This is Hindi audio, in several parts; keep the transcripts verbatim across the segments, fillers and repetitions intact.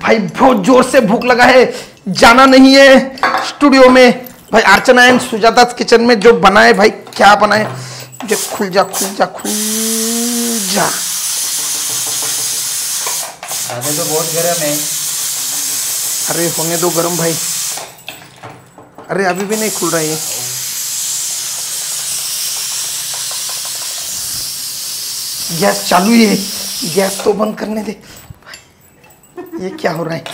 भाई बहुत जोर से भूख लगा है, जाना नहीं है स्टूडियो में। भाई अर्चना एंड सुजाता किचन में जो बनाए भाई, क्या बनाए, मुझे खुल जा खुल जा खुल जा। अरे तो बहुत गर्म है। अरे होने दो गर्म भाई। अरे अभी भी नहीं खुल रहा है। गैस चालू ही है, गैस तो बंद करने दे। ये क्या हो रहा है?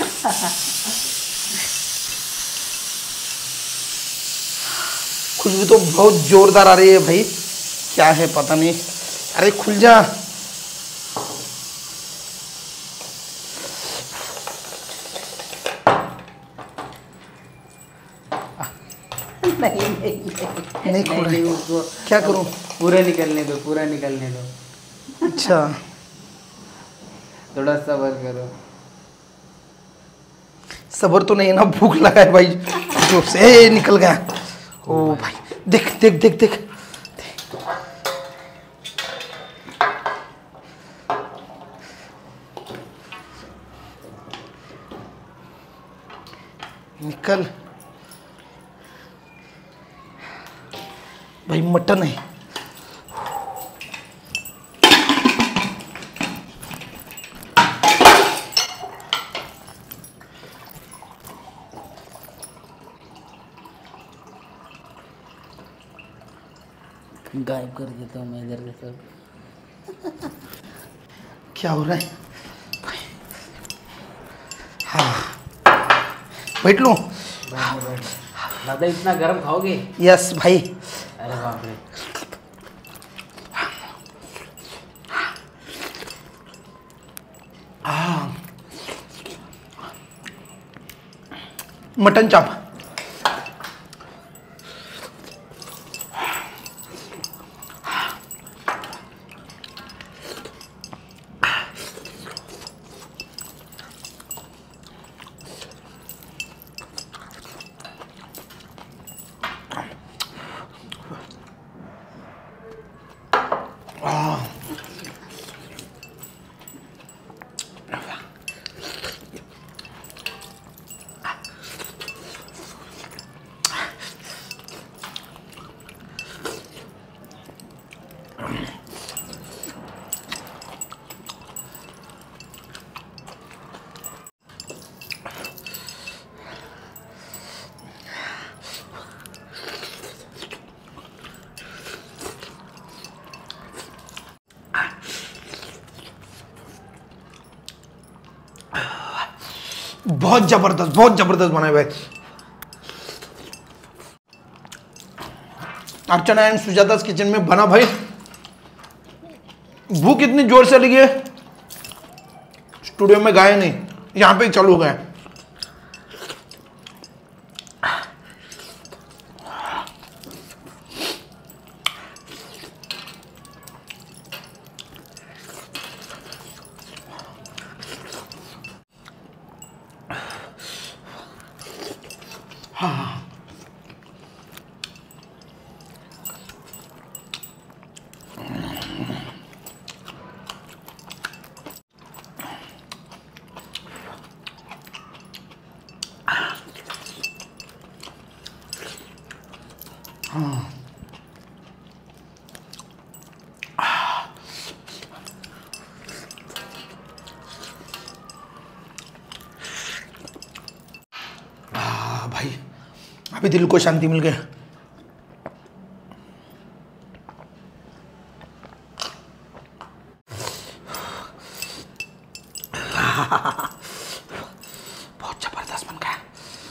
खुशबू तो बहुत जोरदार आ रही है भाई, क्या है पता नहीं। अरे खुल जा। नहीं नहीं नहीं नहीं खुल रहा है। उसको क्या करूं? पूरा निकलने दो, पूरा निकलने दो। अच्छा थोड़ा सब्र करो। सबर तो नहीं है ना, भूख लगा है भाई जोर से। ए, निकल गया। ओ भाई देख देख देख देख, निकल भाई, मटन है। गायब कर देता हूँ मैं इधर से सब। क्या हो रहा है? हाँ बैठ लो। दादा इतना गर्म खाओगे? यस भाई। अरे बाप रे। मटन चाप। बहुत जबरदस्त, बहुत जबरदस्त बनाए भाई। अर्चना एंड सुजाता किचन में बना भाई। भूख इतनी जोर से लगी है, स्टूडियो में गए नहीं, यहां पे चालू हो गए। हाँ हाँ भाई अभी दिल को शांति मिल गया। बहुत जबरदस्त बन गया।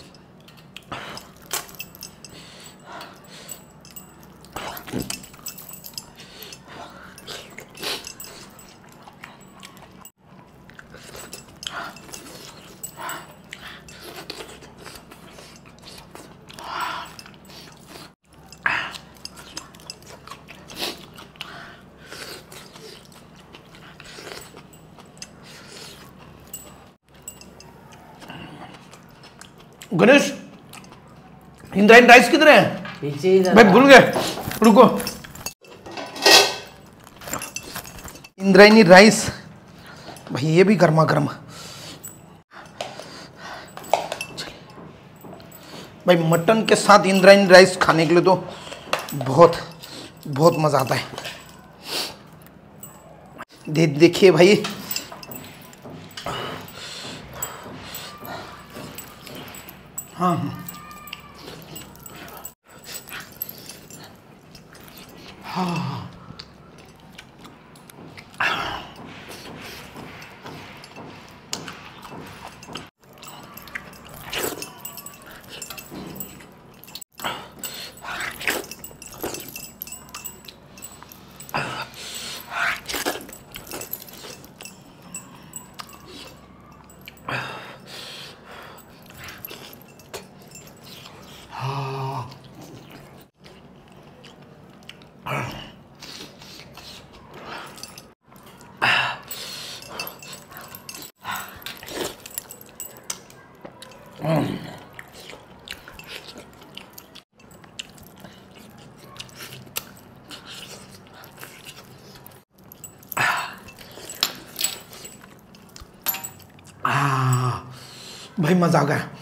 गणेश, इंद्रायणी राइस किधर है? पीछे ही भाई भूल गए, रुको। इंद्रायणी राइस भाई, ये भी गर्मा गर्म। भाई मटन के साथ इंद्रायणी राइस खाने के लिए तो बहुत बहुत मज़ा आता है। दे देखिए भाई, हाँ हाँ भाई मजा आ गया।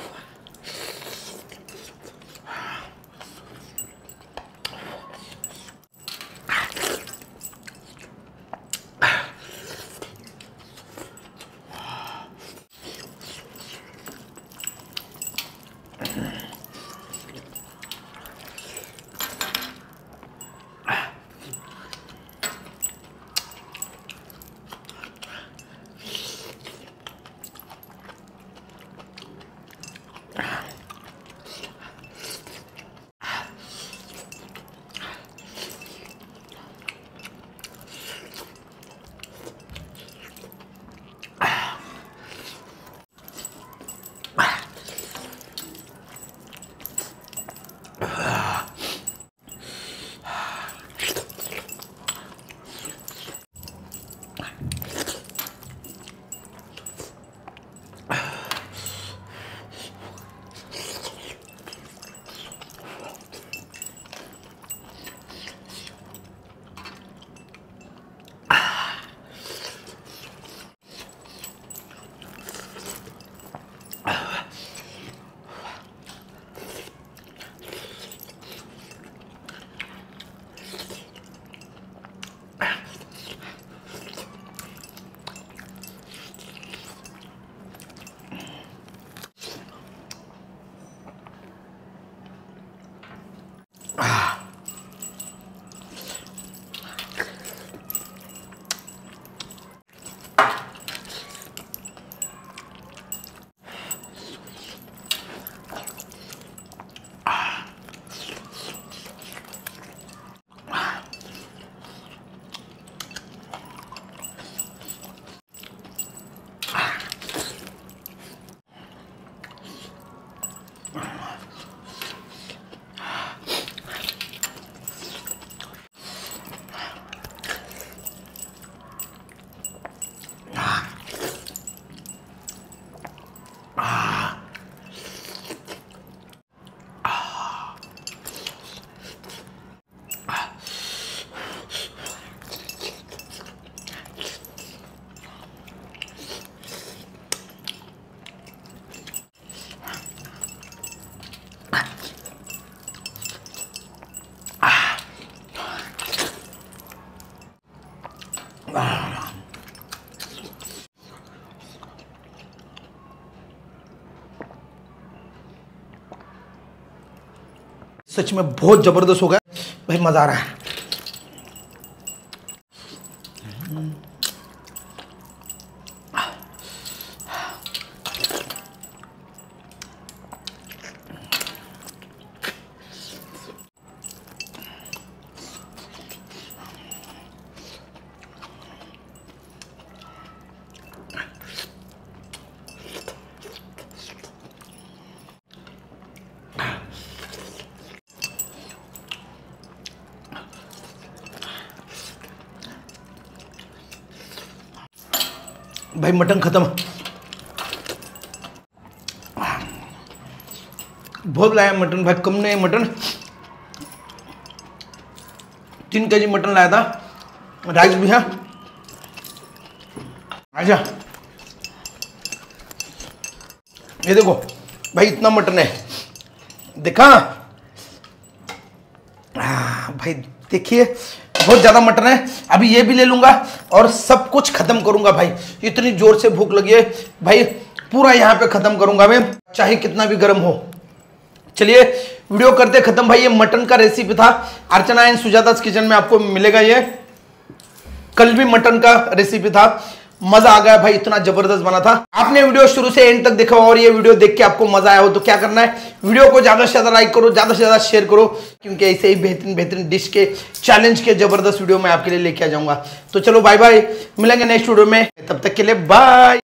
सच में बहुत जबरदस्त हो गया भाई, मजा आ रहा है। भाई मटन खत्म, बहुत लाया मटन भाई, कम नहीं मटन, तीन के जी मटन लाया था, राइस भी है। अच्छा ये देखो भाई, इतना मटन है, देखा भाई, देखिए बहुत ज्यादा मटन है। अभी ये भी ले लूंगा और सब कुछ खत्म करूंगा भाई। इतनी जोर से भूख लगी है भाई, पूरा यहाँ पे खत्म करूंगा मैं, चाहे कितना भी गर्म हो। चलिए वीडियो करते खत्म भाई। ये मटन का रेसिपी था, अर्चना एंड सुजाता's किचन में आपको मिलेगा। ये कल भी मटन का रेसिपी था, मजा आ गया भाई, इतना जबरदस्त बना था। आपने वीडियो शुरू से एंड तक देखा और ये वीडियो देख के आपको मजा आया हो तो क्या करना है, वीडियो को ज्यादा से ज्यादा लाइक करो, ज्यादा से ज्यादा शेयर करो, क्योंकि ऐसे ही बेहतरीन बेहतरीन डिश के चैलेंज के जबरदस्त वीडियो मैं आपके लिए लेके आ जाऊंगा। तो चलो बाय बाय, मिलेंगे नेक्स्ट वीडियो में, तब तक के लिए बाय।